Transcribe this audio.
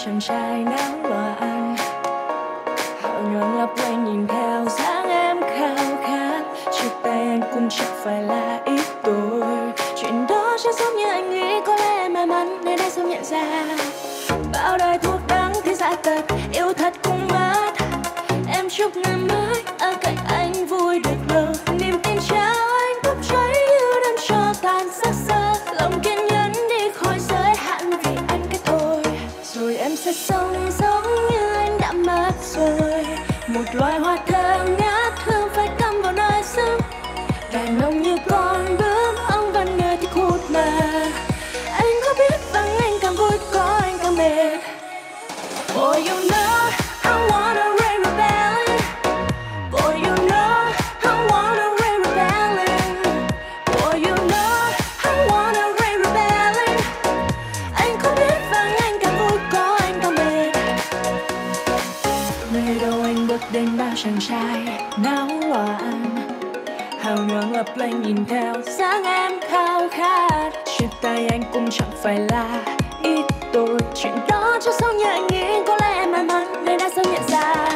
chàng trai náo loạn. Hào nhoáng lấp lánh nhìn theo dáng em khao khát, chia tay anh cũng chẳng phải là ít tôi. Chuyện đó chẳng giống như anh nghĩ, có lẽ em may mắn nên đã sớm nhận ra. Bao đời thuốc đắng thì giả tật, yêu thật cũng mất. Em chúc ngày mai ở cạnh anh vui được rồi. Niềm tin trao anh bốc cháy như đêm cho tàn xác xơ. Lòng kiên nhẫn đi khỏi giới hạn vì anh cái thôi. Rồi em sẽ sống giống như anh đã mất rồi. Một loài hoa thơm ngát hương phải cắm vào nơi sống. Đàn ông như con bướm, ông vẫn người thích hút mà. Anh có biết vắng anh càng vui, có anh càng mệt. Boy, you know I wanna rain rebelling. Boy, you know I wanna rain rebelling. Boy, you know I wanna rain rebelling. Anh có biết vắng anh càng vui, có anh càng mệt. Nơi đâu anh bước đến bao chàng trai náo loạn. Hào nhoáng lấp lánh nhìn theo dáng em khao khát. Chia tay anh cũng chẳng phải là ít tôi. Chuyện đó cho sống như anh nghĩ, có lẽ em may mắn nên đã sớm nhận ra.